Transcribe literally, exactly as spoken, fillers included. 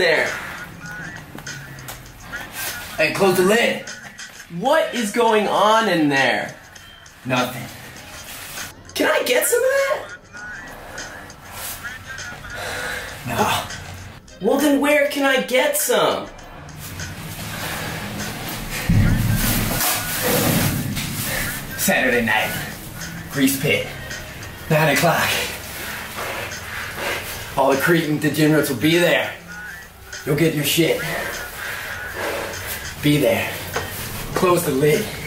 there? Hey, close the lid. What is going on in there? Nothing. Can I get some of that? No. Well, then where can I get some? Saturday night. Grease pit. Nine o'clock. All the Cretan degenerates will be there. You'll get your shit. Be there. Close the lid.